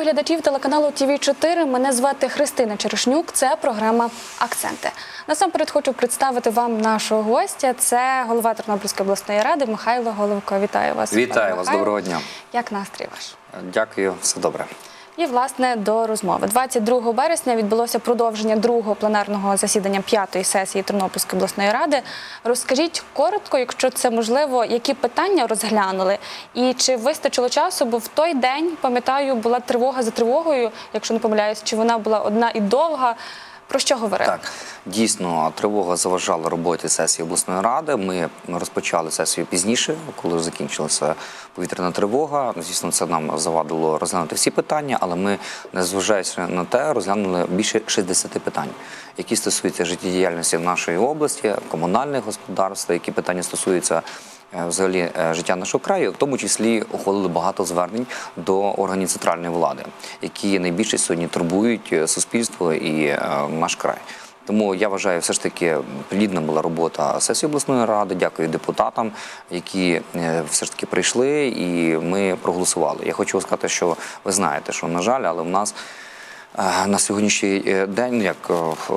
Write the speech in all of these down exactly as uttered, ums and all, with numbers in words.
глядачів телеканалу Ті Ві чотири. Мене звати Христина Черешнюк. Це програма «Акценти». Насамперед хочу представити вам нашого гостя. Це голова Тернопільської обласної ради Михайло Головко. Вітаю вас. Вітаю вас, доброго дня. Як настрій ваш? Дякую, все добре. І, власне, до розмови. двадцять другого березня відбулося продовження другого пленарного засідання п'ятої сесії Тернопільської обласної ради. Розкажіть коротко, якщо це можливо, які питання розглянули і чи вистачило часу, бо в той день, пам'ятаю, була тривога за тривогою, якщо не помиляюсь, чи вона була одна і довга. Про що говорили? Так, дійсно, тривога заважала роботі сесії обласної ради. Ми розпочали сесію пізніше, коли закінчилася повітряна тривога. Звісно, це нам завадило розглянути всі питання, але ми, незважаючи на те, розглянули більше шістдесяти питань, які стосуються життєдіяльності нашої області, комунальних господарств, які питання стосуються взагалі життя нашого краю, в тому числі ухвалили багато звернень до органів центральної влади, які найбільше сьогодні турбують суспільство і наш край. Тому я вважаю, все ж таки плідна була робота сесії обласної ради. Дякую депутатам, які все ж таки прийшли і ми проголосували. Я хочу сказати, що ви знаєте, що, на жаль, але в нас на сьогоднішній день, як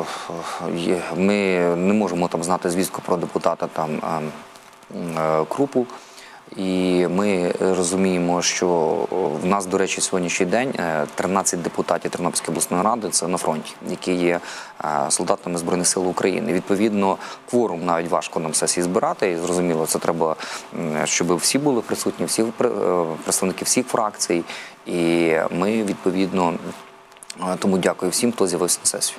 ми не можемо там знати звістку про депутата там Крупу, і ми розуміємо, що в нас, до речі, сьогоднішній день тринадцять депутатів Тернопільської обласної ради – це на фронті, які є солдатами Збройних сил України. Відповідно, кворум навіть важко нам сесії збирати, і зрозуміло, це треба, щоб всі були присутні, всі представники всіх фракцій, і ми, відповідно, тому дякую всім, хто з'явився на сесію.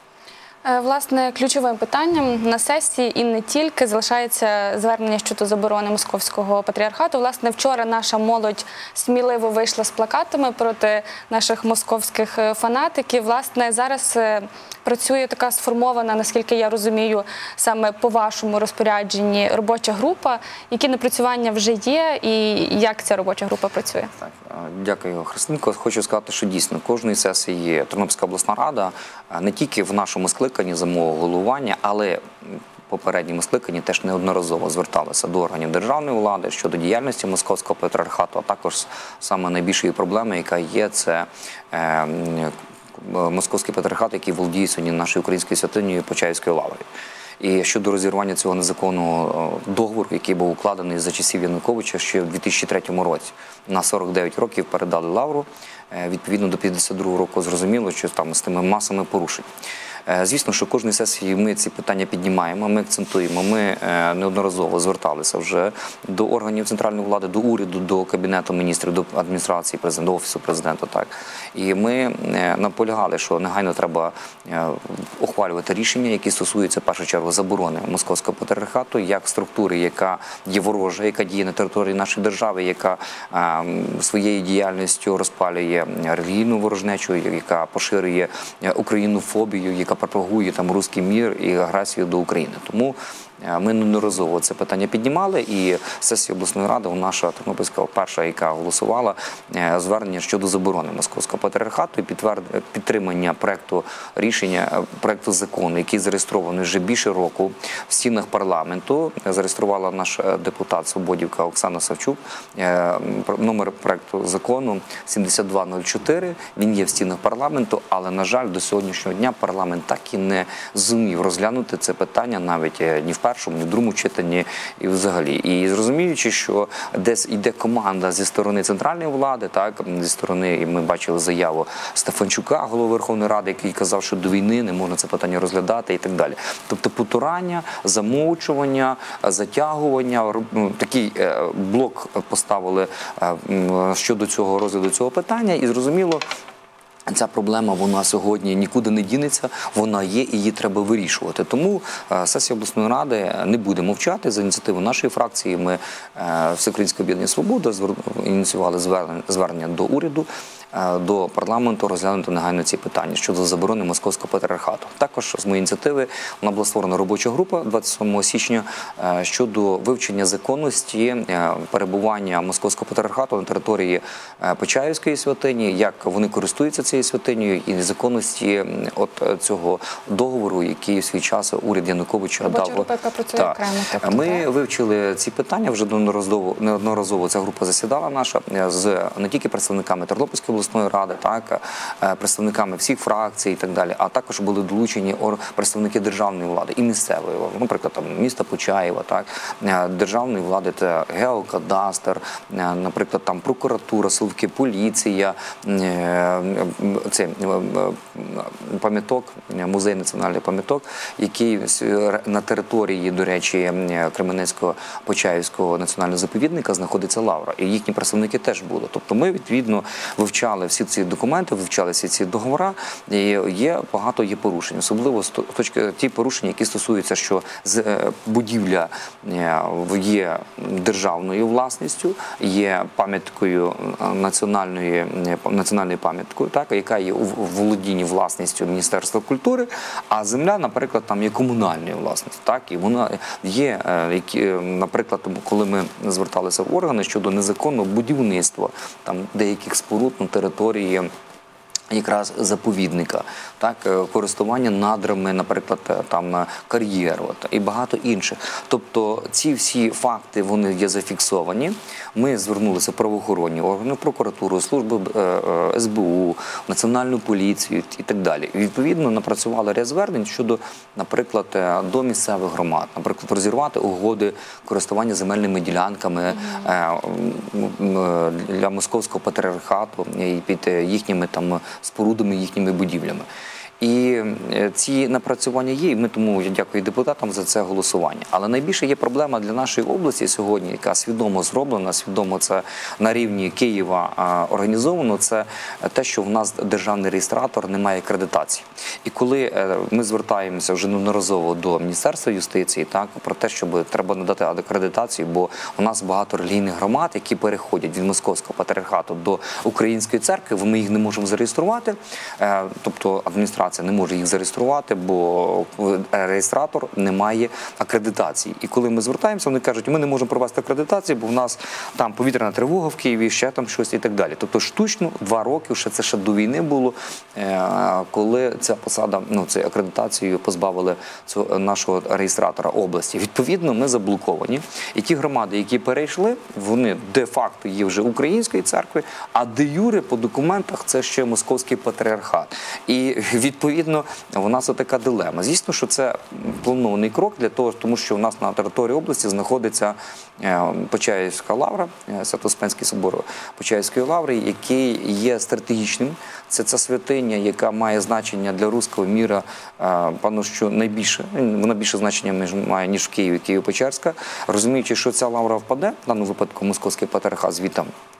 Власне, ключовим питанням на сесії і не тільки залишається звернення щодо заборони Московського патріархату. Власне, вчора наша молодь сміливо вийшла з плакатами проти наших московських фанатиків. Власне, зараз працює така сформована, наскільки я розумію, саме по вашому розпорядженні робоча група. Які напрацювання вже є і як ця робоча група працює? Так, дякую, Христинко. Хочу сказати, що дійсно кожної сесії Тернопільська обласна рада не тільки в нашому скликанні за мого головування, але попередньому скликанні теж неодноразово зверталися до органів державної влади щодо діяльності Московського патріархату, а також саме найбільшої проблеми, яка є, це е, Московський патріархат, який володіє сьогодні нашою українською святинею Почаївською лаврою. І щодо розірвання цього незаконного договору, який був укладений за часів Януковича ще в дві тисячі третьому році. На сорок дев'ять років передали лавру, відповідно до п'ятдесят другого року зрозуміло, що там з тими масами порушень. Звісно, що кожної сесії ми ці питання піднімаємо, ми акцентуємо, ми неодноразово зверталися вже до органів центральної влади, до уряду, до Кабінету міністрів, до адміністрації президента, до Офісу президента. Так. І ми наполягали, що негайно треба ухвалювати рішення, які стосуються, в першу чергу, заборони Московського патріархату, як структури, яка є ворожа, яка діє на території нашої держави, яка своєю діяльністю розпалює релігійну ворожнечу, яка поширює українофобію, яка пропагує там руський мір і агресію до України. Тому ми неодноразово це питання піднімали, і сесія обласної ради, наша Тернопільська перша, яка голосувала звернення щодо заборони Московського патріархату і підтримання проекту рішення, проекту закону, який зареєстрований вже більше року в стінах парламенту. Зареєструвала наш депутат Свободівка Оксана Савчук. Номер проекту закону сімдесят два нуль чотири. Він є в стінах парламенту, але, на жаль, до сьогоднішнього дня парламент так і не зумів розглянути це питання навіть ні в першому, ні в другому читанні і взагалі. І зрозуміючи, що десь йде команда зі сторони центральної влади, так, зі сторони, і ми бачили заяву Стефанчука, голови Верховної Ради, який казав, що до війни не можна це питання розглядати і так далі. Тобто потурання, замовчування, затягування, такий блок поставили щодо цього розгляду цього питання, і зрозуміло, ця проблема, вона сьогодні нікуди не дінеться, вона є і її треба вирішувати. Тому сесія обласної ради не буде мовчати. За ініціативу нашої фракції ми, Всеукраїнське об'єднання «Свобода», ініціювали звернення до уряду, до парламенту розглянути негайно ці питання щодо заборони Московського патріархату. Також з моєї ініціативи вона була створена робоча група двадцять сьомого січня щодо вивчення законності перебування Московського патріархату на території Почаївської святині, як вони користуються цією святинею і законності от цього договору, який в свій час уряд Януковича дав. Робоча група, яка працює окремо. Ми вивчили ці питання, вже неодноразово ця група засідала наша з не тільки представниками Тернопільської обласної обласної ради, так, представниками всіх фракцій і так далі, а також були долучені представники державної влади і місцевої влади, наприклад, там міста Почаєва, так, державної влади, це геокадастр, наприклад, там прокуратура, силовики, поліція, це пам'яток, музей національний пам'яток, який на території, до речі, Кременецько-Почаївського національного заповідника знаходиться лавра, і їхні представники теж були. Тобто ми, відповідно, вивчали всі ці документи, вивчали всі ці договори, і є багато є порушень, особливо з точки ті порушення, які стосуються, що будівля є державною власністю, є пам'яткою національної, національною пам'яткою, так, яка є у володінні власністю Міністерства культури, а земля, наприклад, там є комунальною власністю, так, і вона є, які, наприклад, коли ми зверталися в органи щодо незаконного будівництва там деяких споруд на території якраз заповідника, так, користування надрами, наприклад, там кар'єр і багато інших. Тобто ці всі факти, вони є зафіксовані. Ми звернулися в правоохоронні органи, прокуратуру, служби ес бе у, національну поліцію і так далі. І, відповідно, напрацювали ряд звернень щодо, наприклад, до місцевих громад, наприклад, розірвати угоди користування земельними ділянками mm-hmm. для Московського патріархату і під їхніми там спорудами, їхніми будівлями. І ці напрацювання є, і ми тому я дякую депутатам за це голосування. Але найбільше є проблема для нашої області сьогодні, яка свідомо зроблена, свідомо це на рівні Києва організовано, це те, що в нас державний реєстратор не має акредитації. І коли ми звертаємося вже неодноразово до Міністерства юстиції, так, про те, щоб треба надати акредитацію, бо у нас багато релігійних громад, які переходять від Московського патріархату до Української церкви, ми їх не можемо зареєструвати, тобто адміністрація не може їх зареєструвати, бо реєстратор не має акредитації. І коли ми звертаємося, вони кажуть, ми не можемо провести акредитацію, бо в нас там повітряна тривога в Києві, ще там щось і так далі. Тобто штучно два роки, ще це ще до війни було, коли ця посада, ну, це акредитацію позбавили цього нашого реєстратора області. Відповідно, ми заблоковані. І ті громади, які перейшли, вони де-факто є вже Української церкви, а де-юре по документах це ще Московський патріархат. І відповідно, у нас така дилема. Звісно, що це планований крок для того, тому що у нас на території області знаходиться Почаївська лавра, Свято-Успенський собор Почаївської лаври, який є стратегічним. Це ця святиня, яка має значення для руського міра, певно, що найбільше, вона більше значення має, ніж в Києві, Києво-Печерська. Розуміючи, що ця лавра впаде, в даному випадку Московський патріархат звідти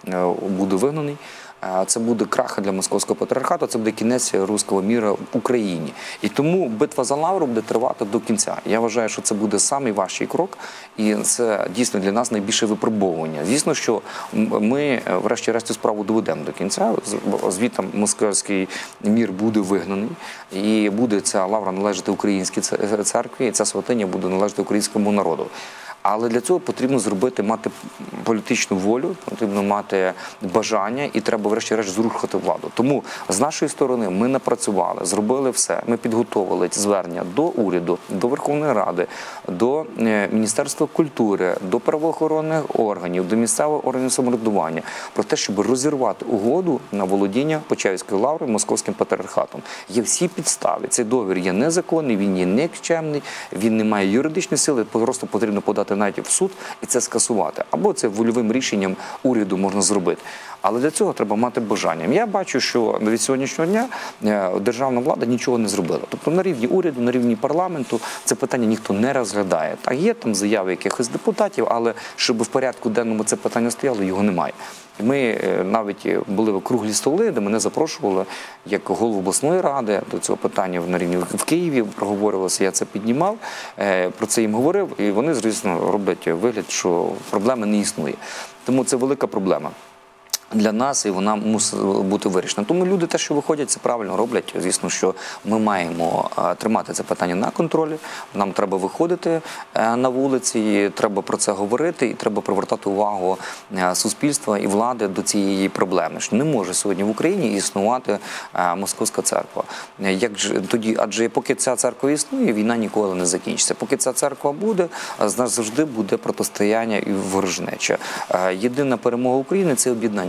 буде вигнаний, це буде крах для Московського патріархату, це буде кінець руського міра в Україні. І тому битва за лавру буде тривати до кінця. Я вважаю, що це буде найважчий крок, і це дійсно для нас найбільше випробовування. Звісно, що ми, врешті-решт, цю справу доведемо до кінця, звідти Московський мір буде вигнаний, і буде ця лавра належати Українській церкві, і ця святиня буде належати українському народу. Але для цього потрібно зробити, мати політичну волю, потрібно мати бажання і треба врешті-решт зрушити владу. Тому з нашої сторони ми напрацювали, зробили все. Ми підготовили звернення до уряду, до Верховної Ради, до Міністерства культури, до правоохоронних органів, до місцевого органів самоврядування про те, щоб розірвати угоду на володіння Почаївської лаври Московським патріархатом. Є всі підстави. Цей договір є незаконний, він є нікчемний, він не має юридичної сили, просто потрібно подати навіть в суд і це скасувати. Або це вольовим рішенням уряду можна зробити. Але для цього треба мати бажання. Я бачу, що від сьогоднішнього дня державна влада нічого не зробила. Тобто на рівні уряду, на рівні парламенту це питання ніхто не розглядає. Так, є там заяви якихось депутатів, але щоб в порядку денному це питання стояло, його немає. Ми навіть були в круглі столи, де мене запрошували як голову обласної ради до цього питання на рівні в Києві, проговорювалося, я це піднімав, про це їм говорив, і вони, звісно, роблять вигляд, що проблеми не існує. Тому це велика проблема для нас, і вона мусить бути вирішена. Тому люди те, що виходять, це правильно роблять. Звісно, що ми маємо тримати це питання на контролі, нам треба виходити на вулиці, треба про це говорити, і треба привертати увагу суспільства і влади до цієї проблеми. Що не може сьогодні в Україні існувати Московська церква. Як ж тоді, адже поки ця церква існує, війна ніколи не закінчиться. Поки ця церква буде, з нас завжди буде протистояння і ворожнеча. Єдина перемога України – це об'єднання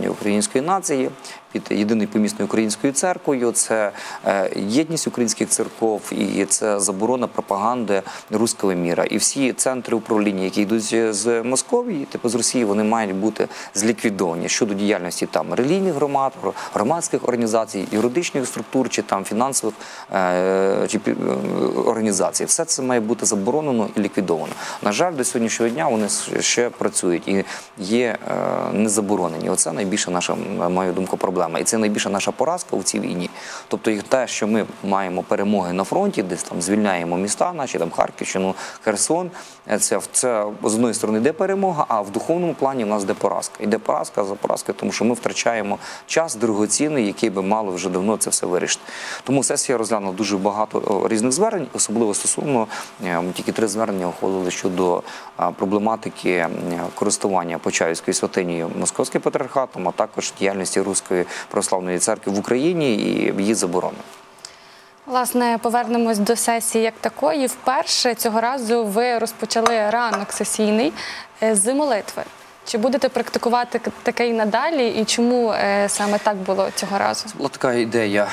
згуртування української нації під єдиною помісною українською церквою, це єдність українських церков і це заборона пропаганди руського міра. І всі центри управління, які йдуть з Московії, типу з Росії, вони мають бути зліквідовані щодо діяльності там релігійних громад, громадських організацій, юридичних структур чи там фінансових е, чи організацій. Все це має бути заборонено і ліквідовано. На жаль, до сьогоднішнього дня вони ще працюють і є е, не заборонені. Оце найбільша наша, на мою думку, проблема. І це найбільша наша поразка у цій війні. Тобто і те, що ми маємо перемоги на фронті, десь там звільняємо міста наші, там Харківщину, Херсон, це, це з одної сторони йде перемога, а в духовному плані в нас йде поразка. Йде поразка за поразкою, тому що ми втрачаємо час дорогоцінний, який би мало вже давно це все вирішити. Тому сесія розглянула дуже багато різних звернень, особливо стосовно, тільки три звернення ухвалили щодо проблематики користування Почаївською святинею Московським патріархатом, а також діяльності Руської православної церкви в Україні і її заборони. Власне, повернемось до сесії як такої. Вперше цього разу ви розпочали ранок сесійний з молитви. Чи будете практикувати таке і надалі, і чому е, саме так було цього разу? Була така ідея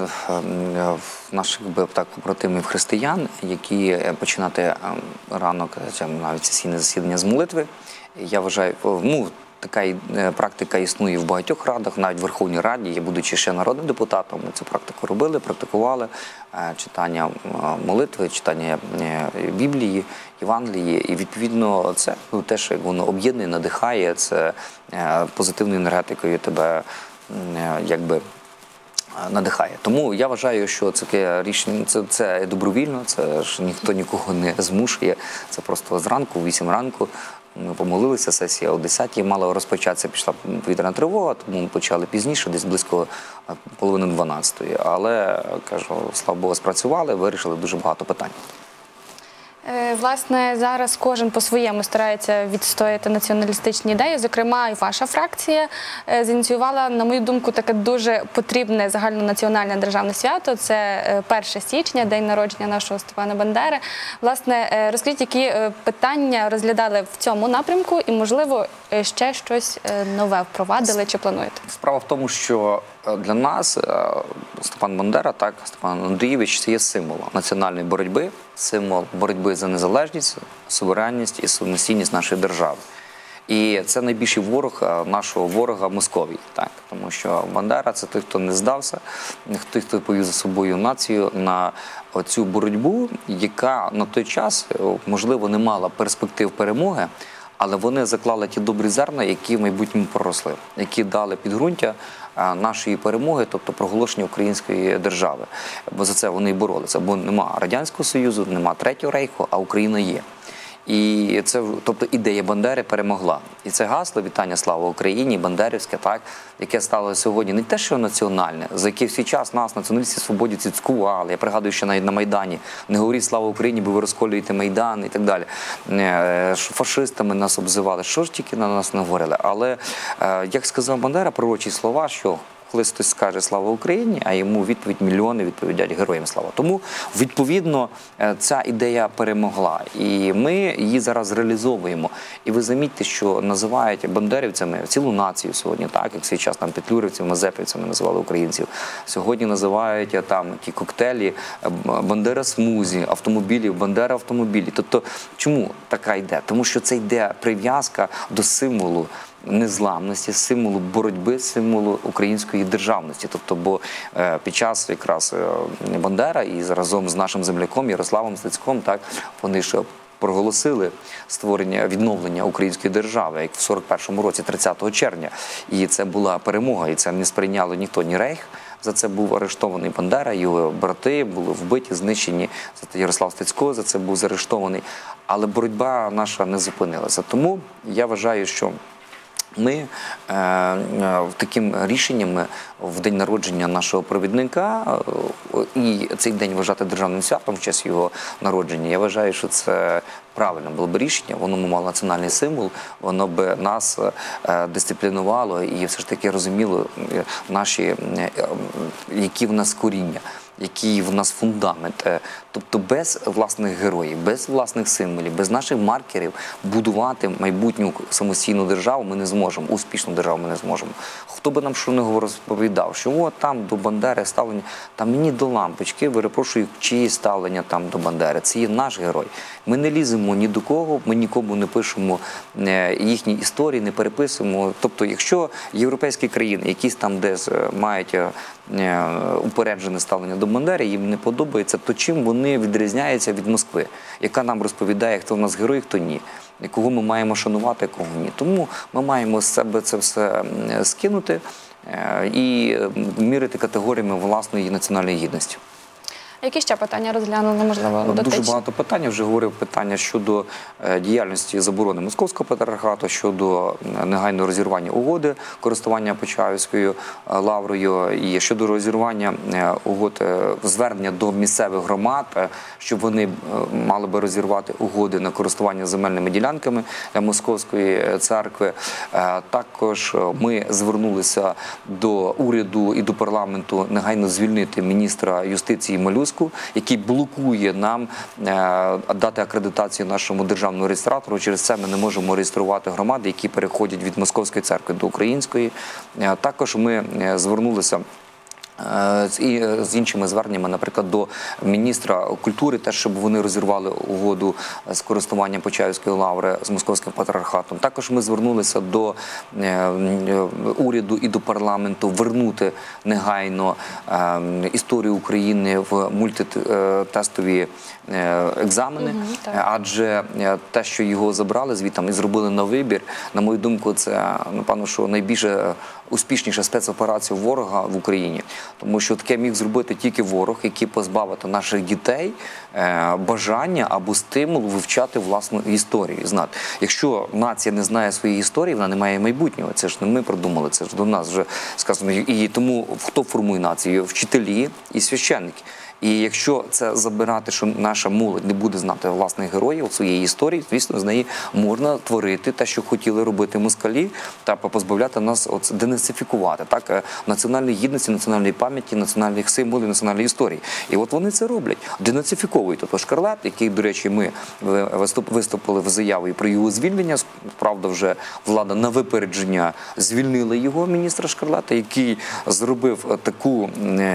наших так, побратимів християн, які починати ранок, навіть сесійне засідання з молитви. Я вважаю, ну, така практика існує в багатьох радах, навіть в Верховній Раді. Я, будучи ще народним депутатом, ми цю практику робили, практикували. Читання молитви, читання Біблії, Євангелії. І, відповідно, це теж, як воно об'єднує, надихає, це позитивною енергетикою тебе, якби, надихає. Тому я вважаю, що це рішення, це, це добровільно, це ж ніхто нікого не змушує. Це просто зранку, в вісім ранку. Ми помолилися, сесія о десятій мала розпочатися, пішла повітряна тривога, тому ми почали пізніше, десь близько половини дванадцятої. Але, кажу, слава Богу, спрацювали, вирішили дуже багато питань. Власне, зараз кожен по-своєму старається відстояти націоналістичні ідеї. Зокрема, і ваша фракція зініціювала, на мою думку, таке дуже потрібне загальнонаціональне державне свято. Це перше січня, день народження нашого Степана Бандери. Власне, розкажіть, які питання розглядали в цьому напрямку і, можливо, ще щось нове впровадили чи плануєте? Справа в тому, що для нас Степан Бандера, так, Степан Андрійович, це є символ національної боротьби, символ боротьби за незалежність, суверенність і самостійність нашої держави. І це найбільший ворог нашого ворога Московії, так, тому що Бандера – це той, хто не здався, той, хто повів за собою націю на цю боротьбу, яка на той час, можливо, не мала перспектив перемоги, але вони заклали ті добрі зерна, які в майбутньому проросли, які дали підґрунтя нашої перемоги, тобто проголошення української держави. Бо за це вони і боролися. Бо нема Радянського Союзу, нема Третього Рейху, а Україна є. І це, тобто, ідея Бандери перемогла. І це гасло «Вітання, слава Україні», бандерівське, так, яке стало сьогодні не те, що національне, за яке всі час нас, націоналісти свободівці, цькували. Я пригадую, що навіть на Майдані не говоріть «Слава Україні», бо ви розколюєте Майдан і так далі. Фашистами нас обзивали, що ж тільки на нас не говорили. Але, як сказав Бандера, пророчі слова, що коли хтось скаже «Слава Україні», а йому відповідь мільйони відповідять «Героям слава». Тому, відповідно, ця ідея перемогла. І ми її зараз реалізовуємо. І ви замітьте, що називають бандерівцями цілу націю сьогодні, так, як в свій час там петлюрівців, мазепівцями називали українців. Сьогодні називають там ті коктейлі «Бандера смузі», автомобілів, «Бандера автомобілі». Тобто, чому така йде? Тому що це йде прив'язка до символу незламності, символу боротьби, символу української державності. Тобто, бо е, під час якраз е, Бандера і разом з нашим земляком Ярославом Стецьком, так, вони ж проголосили створення, відновлення української держави, як в сорок першому році, тридцятого червня. І це була перемога, і це не сприйняло ніхто, ні Рейх. За це був арештований Бандера, його брати були вбиті, знищені. Ярослав Стецько за це був заарештований. Але боротьба наша не зупинилася. Тому я вважаю, що ми е, е, таким рішенням в день народження нашого провідника е, і цей день вважати державним святом в честь його народження, я вважаю, що це правильне було б рішення, воно б мало національний символ, воно б нас е, дисциплінувало і все ж таки розуміло наші, е, які в нас коріння. який в нас фундамент. Е, Тобто без власних героїв, без власних символів, без наших маркерів будувати майбутню самостійну державу ми не зможемо, успішну державу ми не зможемо. Хто би нам що не розповідав, що от там до Бандери ставлення, та мені до лампочки, перепрошую, чиї ставлення там до Бандери. Це є наш герой. Ми не ліземо ні до кого, ми нікому не пишемо їхні історії, не переписуємо. Тобто, якщо європейські країни, якісь там десь мають упереджене ставлення до Бандери, їм не подобається, то чим вони відрізняються від Москви, яка нам розповідає, хто в нас герой, хто ні, кого ми маємо шанувати, кого ні. Тому ми маємо з себе це все скинути і мірити категоріями власної національної гідності. Які ще питання розглянули, можливо, дотичні? Дуже багато питань. Я вже говорив питання щодо діяльності заборони Московського патріархату, щодо негайного розірвання угоди користування Почаївською лаврою і щодо розірвання угод, звернення до місцевих громад, щоб вони мали би розірвати угоди на користування земельними ділянками Московської церкви. Також ми звернулися до уряду і до парламенту негайно звільнити міністра юстиції Малюску, який блокує нам дати акредитацію нашому державному реєстратору. Через це ми не можемо реєструвати громади, які переходять від Московської церкви до української. Також ми звернулися і з іншими зверненнями, наприклад, до міністра культури, теж, щоб вони розірвали угоду з користуванням Почаївської лаври з Московським патріархатом. Також ми звернулися до уряду і до парламенту вернути негайно історію України в мультитестові екзамени, угу, адже те, що його забрали звідти і зробили на вибір, на мою думку, це, напевно, що найбільше успішніша спецоперація ворога в Україні. Тому що таке міг зробити тільки ворог, який позбавити наших дітей бажання або стимулу вивчати власну історію. Знати. Якщо нація не знає своєї історії, вона не має майбутнього. Це ж не ми придумали, це ж до нас вже сказано. І тому хто формує націю? Вчителі і священники. І якщо це забирати, що наша молодь не буде знати власних героїв, своєї історії, звісно, з неї можна творити те, що хотіли робити москалі, та позбавляти нас, от, денацифікувати, так, національної гідності, національної пам'яті, національних символів, національної історії. І от вони це роблять. Денацифіковують. Тобто Шкарлет, який, до речі, ми виступили в заяві про його звільнення, правда, вже влада на випередження звільнила його, міністра Шкарлета, який зробив таку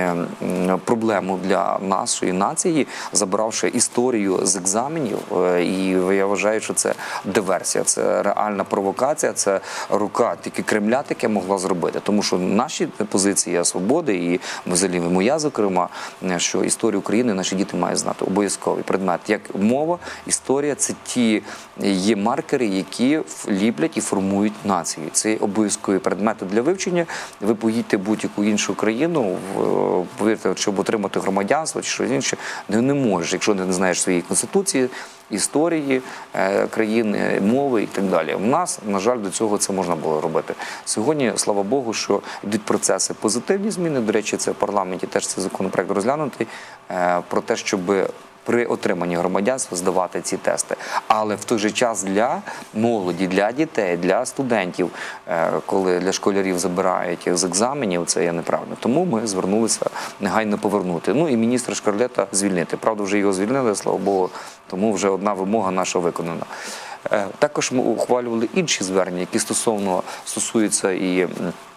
проблему для нашої нації, забравши історію з екзаменів, і я вважаю, що це диверсія, це реальна провокація, це рука тільки Кремля таке могла зробити, тому що наші позиції свободи і взагалі моя, зокрема, що історію України наші діти мають знати, обов'язковий предмет, як мова, історія, це ті є маркери, які ліплять і формують націю. Це обов'язкові предмети для вивчення. Ви поїдьте будь-яку іншу країну, повірте, щоб отримати громадянство чи щось інше, не, не можеш, якщо не знаєш своєї конституції, історії е, країни, мови і так далі. У нас, на жаль, до цього це можна було робити. Сьогодні, слава Богу, що йдуть процеси позитивні зміни. До речі, це в парламенті теж цей законопроект розглянутий, е, про те, щоб при отриманні громадянства здавати ці тести. Але в той же час для молоді, для дітей, для студентів, коли для школярів забирають з екзаменів, це є неправильно. Тому ми звернулися негайно повернути. Ну і міністра Шкарлета звільнити. Правда, вже його звільнили, слава Богу, тому вже одна вимога наша виконана. Також ми ухвалювали інші звернення, які стосовно стосуються і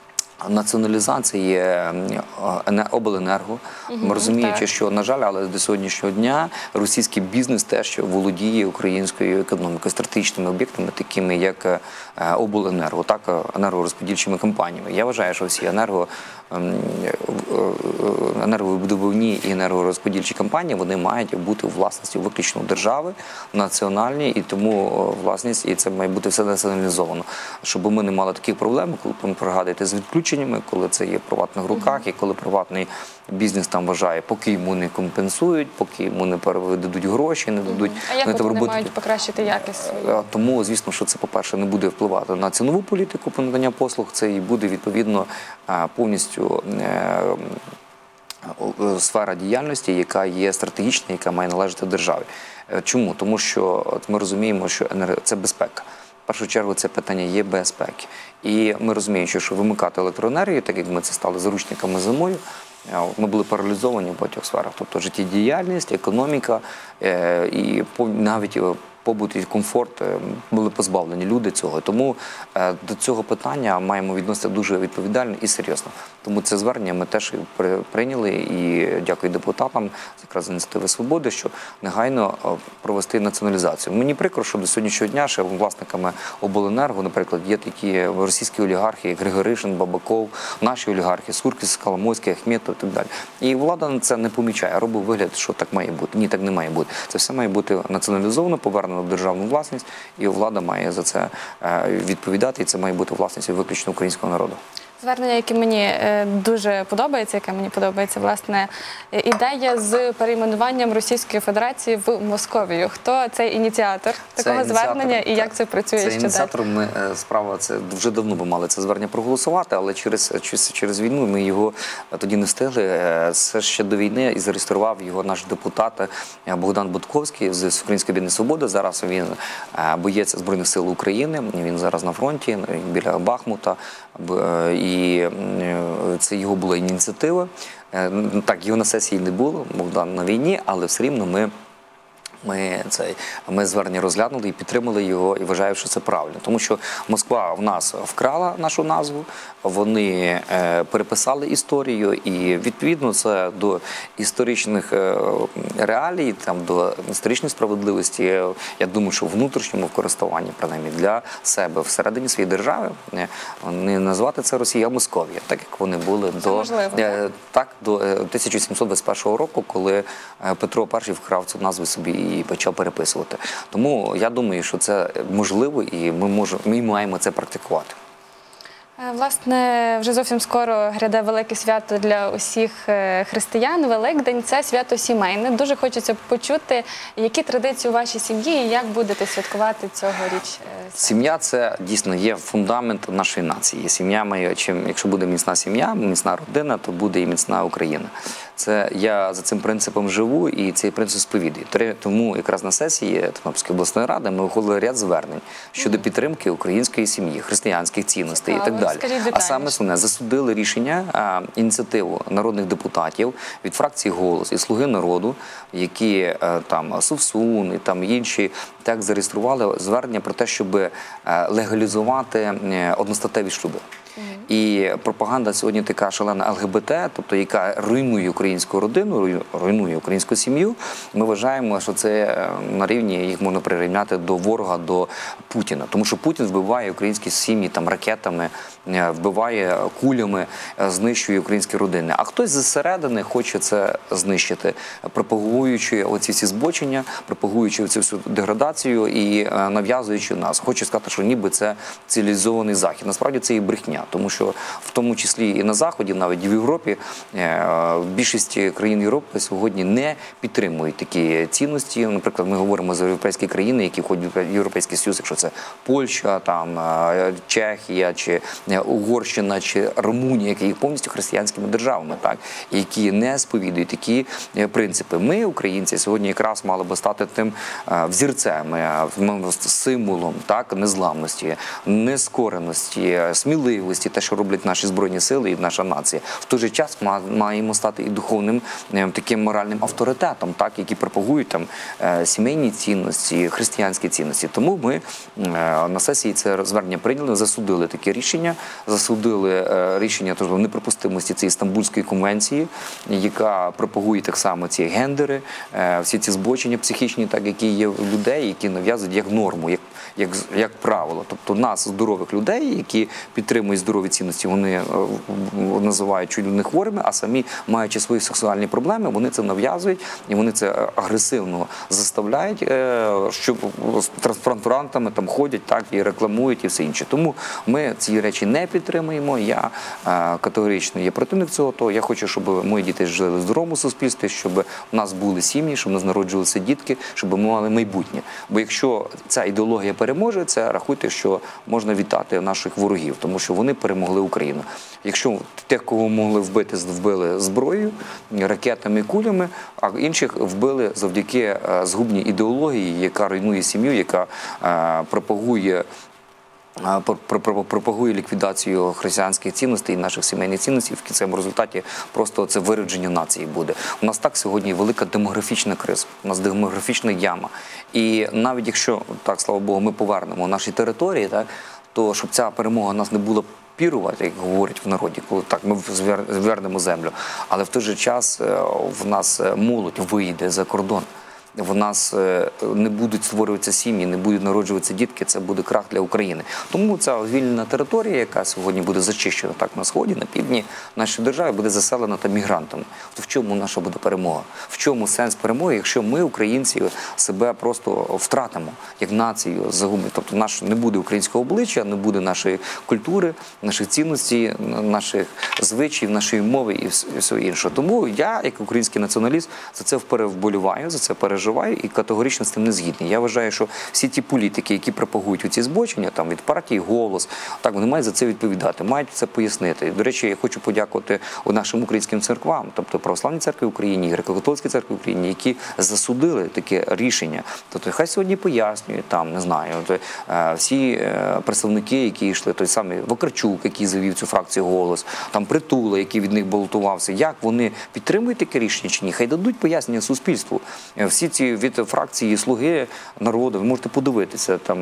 націоналізації обленерго, угу, розуміючи, так, що, на жаль, але до сьогоднішнього дня російський бізнес теж володіє українською економікою, стратегічними об'єктами, такими як обленерго, так, енергорозподільчими компаніями. Я вважаю, що всі енерго, енерговидобувні і енергорозподільчі компанії, вони мають бути у власності виключно держави, національній, і тому власність, і це має бути все націоналізовано. Щоб ми не мали таких проблем, коли ви пригадуєте з відключеннями, коли це є в приватних руках, і коли приватний бізнес там вважає, поки йому не компенсують, поки йому не передадуть гроші, не дадуть... А як вони роботи... мають покращити якість? Тому, звісно, що це, по-перше, не буде впливати на цінову політику по наданню послуг, це і буде, відповідно, повністю сфера діяльності, яка є стратегічна, яка має належати державі. Чому? Тому що от ми розуміємо, що це безпека. В першу чергу це питання є безпеки. І ми розуміємо, що вимикати електроенергію, так як ми це стали заручниками зимою, е, ми були паралізовані в багатьох сферах, тобто життєдіяльність, економіка е, і пов- навіть е, побут і комфорт е, були позбавлені люди цього. Тому е, до цього питання маємо відноситися дуже відповідально і серйозно. Тому це звернення ми теж і при- прийняли, і дякую депутатам якраз з ініціативи «Свободи», що негайно е, провести націоналізацію. Мені прикро, що до сьогоднішнього дня ще власниками обленерго, наприклад, є такі російські олігархи, як Григоришин, Бабаков, наші олігархи, Суркіс, Коломойський, Ахметов і так далі. І влада на це не помічає, робить вигляд, що так має бути. Ні, так не має бути. Це все має бути націоналізовано, повернено в державну власність, і влада має за це е, відповідати, і це має бути власністю виключно українського народу. Звернення, яке мені е, дуже подобається, яке мені подобається, власне, е, ідея з перейменуванням Російської Федерації в Московію. Хто цей ініціатор такого ініціатор, звернення і як так. це працює? Це що ініціатор, ми е, справа, це вже давно би мали це звернення проголосувати, але через, через, через війну ми його тоді не встигли. Е, Це ще до війни і зареєстрував його наш депутат е, Богдан Будковський з Української об'єднання «Свобода». Зараз він е, боєць Збройних сил України, він зараз на фронті, біля Бахмута. Б- е, І е, це його була ініціатива. Е, Так, його на сесії не було, Богдан на війні, але все рівно ми Ми, цей, ми звернення розглянули і підтримали його, і вважаю, що це правильно. Тому що Москва в нас вкрала нашу назву, вони е, переписали історію, і відповідно це до історичних е, реалій, там, до історичної справедливості, е, я думаю, що в внутрішньому користуванні, принаймні, для себе всередині своєї держави, е, не назвати це Росія, а Московія, так як вони були Це до, можливо, е, так, до е, тисяча сімсот двадцять першого року, коли е, Петро І вкрав цю назву собі і почав переписувати. Тому я думаю, що це можливо, і ми можемо, ми маємо це практикувати. Е, Власне, вже зовсім скоро гряде велике свято для усіх е, християн. Великдень – це свято сімейне. Дуже хочеться почути, які традиції у вашій сім'ї і як будете святкувати цьогоріч. е, Сім'я – це дійсно є фундамент нашої нації. Сім'я має, чим, якщо буде міцна сім'я, міцна родина, то буде і міцна Україна. Це я за цим принципом живу і цей принцип сповідую. Тре- Тому якраз на сесії Тернопільської обласної ради ми ухвалили ряд звернень щодо підтримки української сім'ї, християнських цінностей і так Цікаво. далі. Розкажіть А детальніше. саме основне, засудили рішення, а, ініціативу народних депутатів від фракції «Голос» і «Слуги народу», які е, там Совсун і там інші так зареєстрували звернення про те, щоб е, легалізувати е, одностатеві шлюби. І пропаганда сьогодні така шалена ЛГБТ, тобто яка руйнує українську родину, руй- руйнує українську сім'ю. Ми вважаємо, що це е, на рівні, їх можна прирівняти до ворога, до Путіна. Тому що Путін вбиває українські сім'ї там ракетами, е, вбиває кулями, е, знищує українські родини. А хтось зсередини хоче це знищити, пропагуючи оці всі збочення, пропагуючи цю всю деградацію і е, нав'язуючи нас. Хочу сказати, що ніби це цивілізований захід. Насправді це і брехня, тому що в тому числі і на Заході, навіть в Європі, е, більшість країн Європи сьогодні не підтримують такі цінності. Наприклад, ми говоримо за європейські країни, які входять в Європейський Союз, якщо це Польща, там, е, Чехія, чи е, Угорщина, чи Румунія, які є повністю християнськими державами, так, які не сповідують такі е, принципи. Ми, українці, сьогодні якраз мали би стати тим е, взірцем, е, м, символом, так, незламності, нескореності, сміливості, те, що роблять наші Збройні Сили і наша нація. В той же час ма- маємо стати і духовним е, таким моральним авторитетом, так, які пропагують там е, сімейні цінності, християнські цінності. Тому ми е, на сесії це звернення прийняли, засудили таке рішення, засудили е, рішення тож, неприпустимості цієї Стамбульської конвенції, яка пропагує так само ці гендери, е, всі ці збочення психічні, так, які є в людей, які нав'язують як норму, як, як, як правило. Тобто нас, здорових людей, які підтримують здорові цінності, вони е, називають чуть не хворими, а самі, маючи свої сексуальні проблеми, вони це нав'язують і вони це агресивно заставляють, е, щоб з транспарантами там ходять, так, і рекламують і все інше. Тому ми ці речі не підтримуємо. Я е, категорично є противник цього. То я хочу, щоб мої діти жили в здоровому суспільстві, щоб у нас були сім'ї, щоб у нас народжувалися дітки, щоб ми мали майбутнє. Бо якщо ця ідеологія переможе, це рахуйте, що можна вітати наших ворогів, тому що вони перемогли Україну. Якщо тих, кого могли вбити, вбили зброєю, ракетами, кулями, а інших вбили завдяки е, згубній ідеології, яка руйнує сім'ю, яка е, пропагує пропагує ліквідацію християнських цінностей і наших сімейних цінностей, в кінцевому результаті просто це виродження нації буде. У нас так сьогодні велика демографічна криза, у нас демографічна яма. І навіть якщо, так, слава Богу, ми повернемо наші території, так, то щоб ця перемога нас не була пірувати, як говорять в народі, коли так, ми звернемо землю, але в той же час в нас молодь вийде за кордон. В нас не будуть створюватися сім'ї, не будуть народжуватися дітки, це буде крах для України. Тому ця звільнена територія, яка сьогодні буде зачищена так на сході, на півдні нашої держави, буде заселена там мігрантами. То в чому наша буде перемога? В чому сенс перемоги, якщо ми, українці, себе просто втратимо як націю, загубимо? Тобто наш не буде українського обличчя, не буде нашої культури, наших цінностей, наших звичаїв, нашої мови і всього іншого. Тому я, як український націоналіст, за це вболіваю, за це переживаю і категорично з тим не згідний. Я вважаю, що всі ті політики, які пропагують у ці збочення, там від партії «Голос», так, вони мають за це відповідати, мають це пояснити. До речі, я хочу подякувати нашим українським церквам, тобто Православній церкві в Україні, Греко-католицькій церкві в Україні, які засудили таке рішення. Тобто хай сьогодні пояснюють, там, не знаю, всі представники, які йшли, той самий Вакарчук, який завів цю фракцію «Голос», там Притула, який від них балотувався, як вони підтримують таке рішення чи ні, хай дадуть пояснення суспільству. Всі ці від фракції «Слуги народу», ви можете подивитися, там,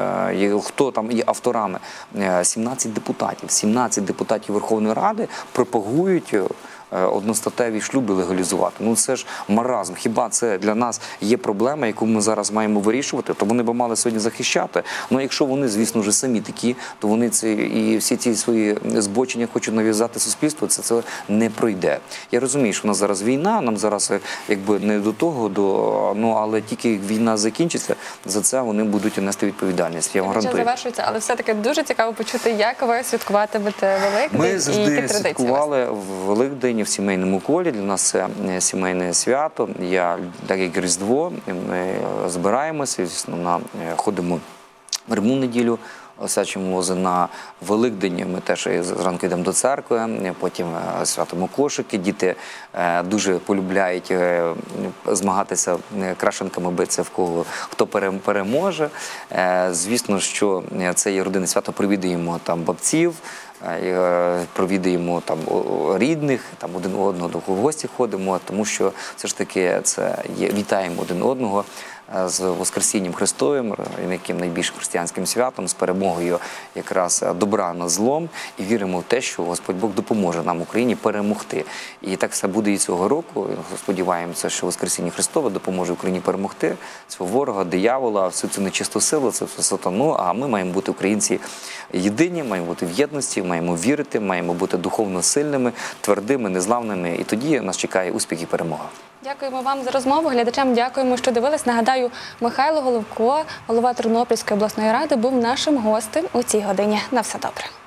хто там є авторами. сімнадцять депутатів, сімнадцять депутатів Верховної Ради пропагують одностатеві шлюби легалізувати. Ну це ж маразм. Хіба це для нас є проблема, яку ми зараз маємо вирішувати? То вони б мали сьогодні захищати. Ну якщо вони, звісно, вже самі такі, то вони це і всі ці свої збочення хочуть нав'язати суспільству, це, це не пройде. Я розумію, що в нас зараз війна, нам зараз якби не до того, до, ну але тільки війна закінчиться, за це вони будуть нести відповідальність. Я вам гарантую. Завершується, але все-таки дуже цікаво почути, як ви святкуватимете Великдень ми і які традиції. Ми завжди святкували в Великдень в сімейному колі. Для нас це сімейне свято. Я, так як Різдво, ми збираємося, звісно, на, ходимо в Риму неділю, освячуємо вози на Великдень. Ми теж зранку йдемо до церкви, потім святимо кошики. Діти дуже полюбляють змагатися крашенками, битися в кого, хто переможе. Звісно, що це є родинне свято, провідаємо там бабців, провідаємо там рідних, там один одного в гості ходимо, тому що все ж таки це є, вітаємо один одного з Воскресінням Христовим, яким найбільш християнським святом, з перемогою якраз добра над злом, і віримо в те, що Господь Бог допоможе нам, Україні, перемогти. І так все буде і цього року. Сподіваємося, що Воскресіння Христове допоможе Україні перемогти цього ворога, диявола, всю цю нечисту силу, цю сатану, а ми маємо бути, українці, єдині, маємо бути в єдності, маємо вірити, маємо бути духовно сильними, твердими, незламними, і тоді нас чекає успіх і перемога. Дякуємо вам за розмову. Глядачам дякуємо, що дивились. Нагадаю, Михайло Головко, голова Тернопільської обласної ради, був нашим гостем у цій годині. На все добре.